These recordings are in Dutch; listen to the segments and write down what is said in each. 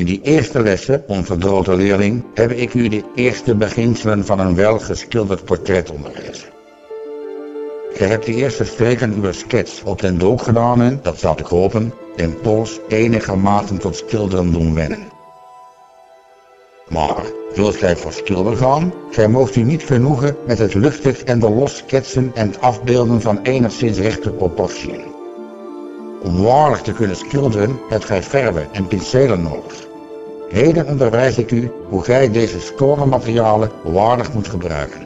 In die eerste lessen, onverdroten leerling, heb ik u de eerste beginselen van een welgeschilderd portret onderwezen. Gij hebt de eerste streken uw schets op den doek gedaan en, dat zou ik hopen, den pols enigermate tot schilderen doen wennen. Maar, wilt gij voor schilder gaan, gij moogt u niet genoegen met het luchtig en de los schetsen en het afbeelden van enigszins rechte proporties. Om waarlijk te kunnen schilderen, hebt gij verven en pincelen nodig. Heden onderwijs ik u hoe gij deze scorematerialen waardig moet gebruiken.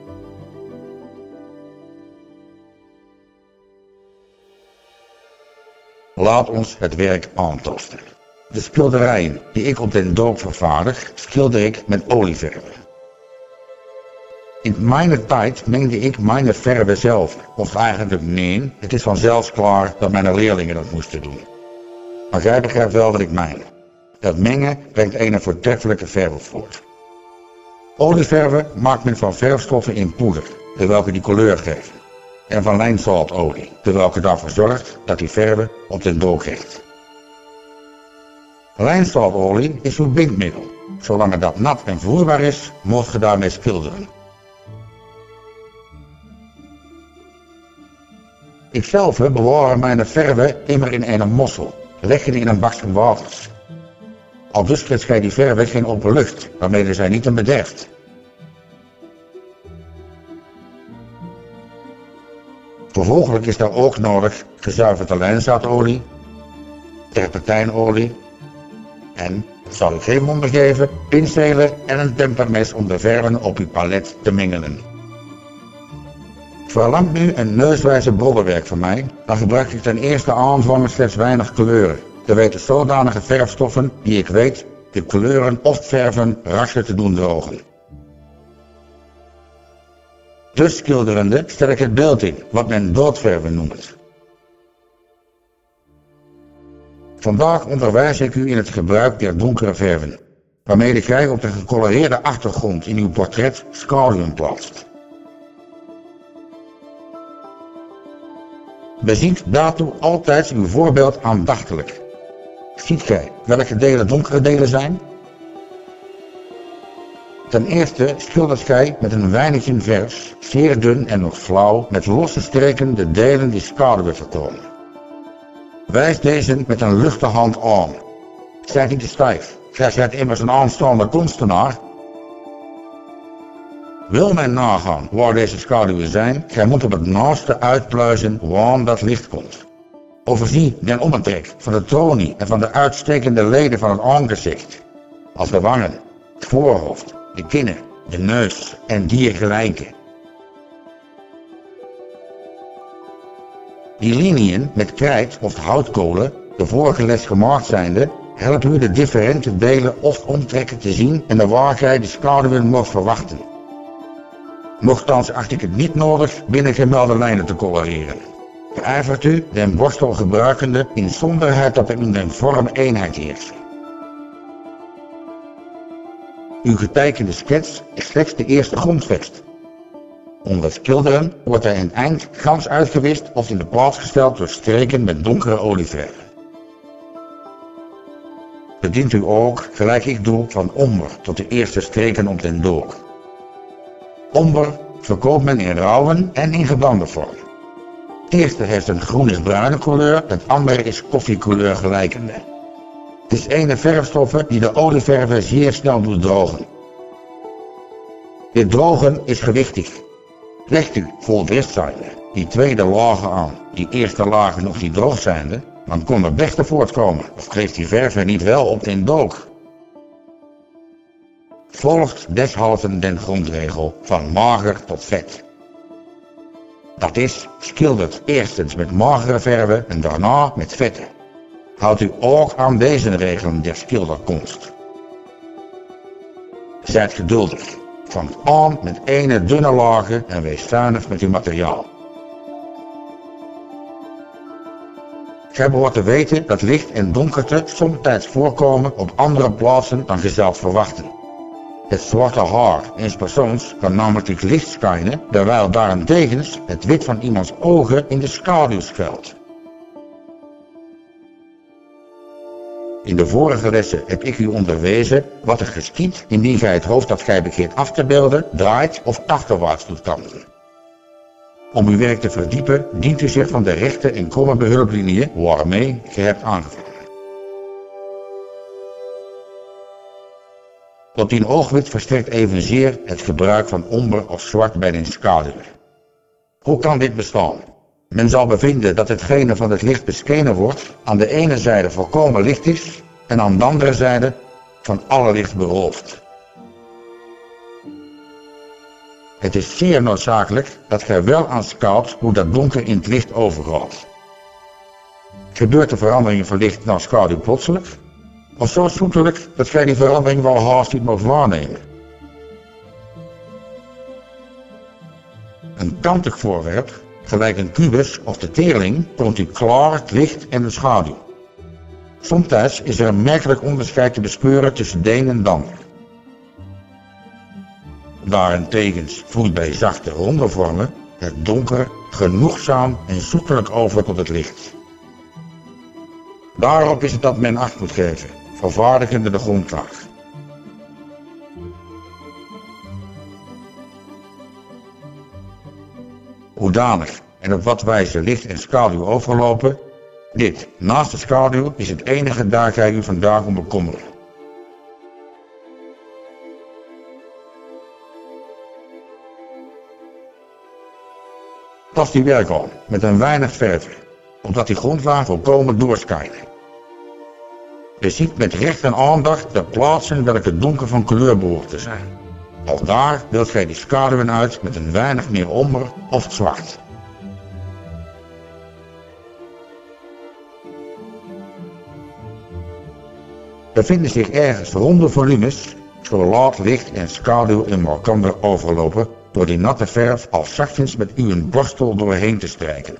Laat ons het werk aantasten. De schilderijen die ik op den doop vervaardig, schilder ik met olieverven. In mijn tijd mengde ik mijn verven zelf, of eigenlijk nee, het is vanzelfs klaar dat mijn leerlingen dat moesten doen. Maar gij begrijpt wel wat ik meen. Dat mengen brengt een voortreffelijke verf voort. Olieverven maakt men van verfstoffen in poeder, welke die kleur geven. En van lijnzaaltolie, welke daarvoor zorgt dat die verven op den doek hecht. Lijnzaaltolie is uw bindmiddel. Zolang dat nat en vloeibaar is, moogt ge daarmee schilderen. Ikzelf bewaar mijn verven immer in een mossel, leg die in een bakje waters. Al dus krijgt gij die verven geen open lucht, waarmee zij niet bederft. Vervolgens is daar ook nodig gezuiverde lijnzaaltolie, terpentijnolie en, zal ik geen wonder geven, pincelen en een tempermes om de verven op uw palet te mengelen. Verlangt nu een neuswijze broddelwerk van mij, dan gebruik ik ten eerste aanvangen slechts weinig kleuren, te weten zodanige verfstoffen die ik weet de kleuren of verven rascher te doen drogen. Dus schilderende stel ik het beeld in, wat men doodverven noemt. Vandaag onderwijs ik u in het gebruik der donkere verven, waarmee gij op de gecoloreerde achtergrond in uw portret schaduwen plaatst. Beziet daartoe altijd uw voorbeeld aandachtig. Ziet gij welke delen donkere delen zijn? Ten eerste schildert gij met een weinigje verfs, zeer dun en nog flauw, met losse streken de delen die schaduwen vertonen. Wijs deze met een luchte hand aan. Zijt niet te stijf, gij zijt immers een aanstaande kunstenaar. Wil men nagaan waar deze schaduwen zijn, gij moet op het naaste uitpluizen waar dat licht komt. Overzie den omtrek van de tronie en van de uitstekende leden van het aangezicht, als de wangen, het voorhoofd, de kinnen, de neus en diergelijke. Die liniën met krijt of houtkolen, de vorige les gemaakt zijnde, helpen u de differente delen of omtrekken te zien en de waar gij de schaduwen mocht verwachten. Nochtans acht ik het niet nodig binnen gemelde lijnen te coloreren. Beijvert u den borstel gebruikende in somberheid dat er in den vorm eenheid heerst. Uw getekende schets is slechts de eerste grondvest. Onder het schilderen wordt hij in het eind gans uitgewist of in de plaats gesteld door streken met donkere olieverven. Bedient u ook, gelijk ik doe, van omber tot de eerste streken op den doek. Omber verkoopt men in rauwe en in geblande vorm. Het eerste heeft een groenisch-bruine kleur, het andere is koffiekleur gelijkende. Het is ene verfstoffen die de olieverven zeer snel doet drogen. Dit drogen is gewichtig. Legt u, vol drift zijnde, die tweede lagen aan, die eerste lagen nog niet droog zijnde, dan kon er beste voortkomen, of kreeg die verven niet wel op den dook. Volgt deshalve den grondregel van mager tot vet. Dat is, schildert eerstens met magere verven en daarna met vette. Houdt u ook aan deze regelen der schilderkunst. Zijt geduldig. Vangt aan met ene dunne lagen en wees zuinig met uw materiaal. Gij behoort te weten dat licht en donkerte somtijds voorkomen op andere plaatsen dan ge zelf verwachten. Het zwarte haar eens persoons kan namelijk licht schijnen, terwijl daarentegen het wit van iemands ogen in de schaduw schuilt. In de vorige lessen heb ik u onderwezen wat er geschiedt indien gij het hoofd dat gij begeert af te beelden draait of achterwaarts doet kanten. Om uw werk te verdiepen dient u zich van de rechte en kromme behulplinie waarmee gij hebt aangevangen. Tot die oogwit verstrekt evenzeer het gebruik van omber of zwart bij de schaduw. Hoe kan dit bestaan? Men zal bevinden dat hetgene van het licht beschenen wordt aan de ene zijde volkomen licht is en aan de andere zijde van alle licht beroofd. Het is zeer noodzakelijk dat gij wel aanschouwt hoe dat donker in het licht overgaat. Gebeurt de verandering van licht naar schaduw plotseling? Of zo zoetelijk dat gij die verandering wel haast niet mag waarnemen? Een kantig voorwerp, gelijk een kubus of de teerling, toont u klaar het licht en de schaduw. Somtijds is er een merkelijk onderscheid te bespeuren tussen de een en de ander. Daarentegen vloeit bij zachte ronde vormen het donker genoegzaam en zoetelijk over tot het licht. Daarop is het dat men acht moet geven, vervaardigende de grondlaag. Hoedanig en op wat wijze licht en schaduw overlopen, dit, naast de schaduw, is het enige daar gij u vandaag om bekommeren. Tast die werk aan, met een weinig verven, opdat die grondlaag volkomen doorschijnt. Beziet met recht en aandacht de plaatsen welke donker van kleur behoort te zijn. Aldaar wilt gij die schaduwen uit met een weinig meer omber of zwart. Bevinden zich ergens ronde volumes, zo laat licht en schaduw in elkaar overlopen door die natte verf al zachtjes met uw borstel doorheen te strijken.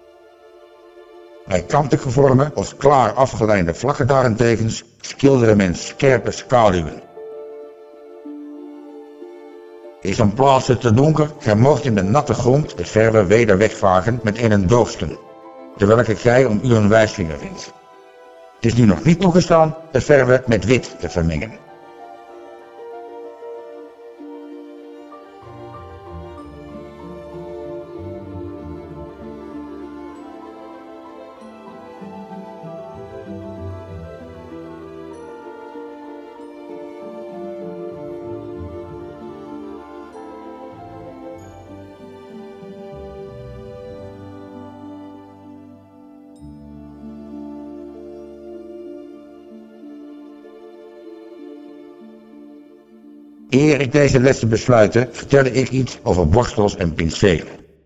Bij kantige vormen of klaar afgeleide vlakken daarentegen schilderen men scherpe schaduwen. Is een plaats te donker, gij moogt in de natte grond de verve weder wegvagen met een doogsten, terwijl gij om u een wijsvinger vindt. Het is nu nog niet toegestaan de verve met wit te vermengen. Eer ik deze lessen besluiten, vertelde ik iets over borstels en pincelen.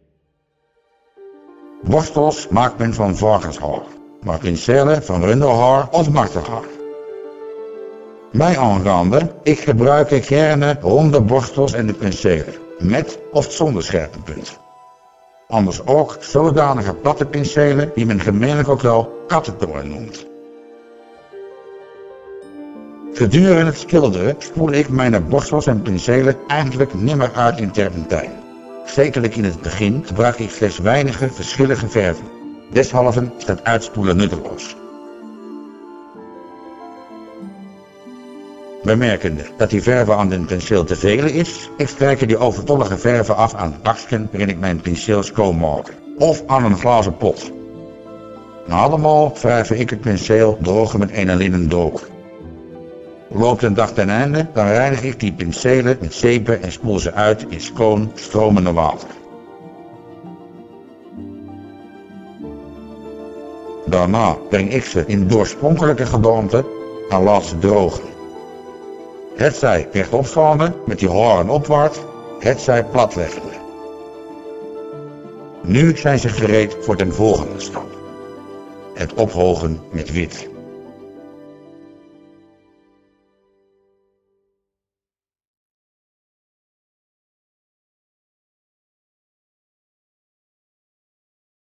Borstels maakt men van varkenshaar, maar pincelen van runderhaar of martenhaar. Mij aangaande, ik gebruik gerne ronde borstels en de pincelen, met of zonder scherpe punt. Anders ook zodanige platte pincelen die men gemeenlijk ook wel kattentongen noemt. Gedurende het schilderen spoelde ik mijn borstels en pincelen eigenlijk nimmer uit in terpentijn. Zekerlijk in het begin gebruik ik slechts weinige verschillende verven. Deshalve is dat uitspoelen nutteloos. Bemerkende dat die verve aan de pinceel te veel is, ik strijk die overtollige verve af aan het bakje waarin ik mijn pinceel schoonmaak, of aan een glazen pot. Na allemaal wrijf ik het pinceel drogen met een linnen doek. Loopt een dag ten einde, dan reinig ik die pincelen met zeepen en spoel ze uit in schoon, stromende water. Daarna breng ik ze in doorspronkelijke gedaante en laat ze drogen. Hetzij rechtopstaande met die haren opwaarts, hetzij platleggende. Nu zijn ze gereed voor de volgende stap. Het ophogen met wit.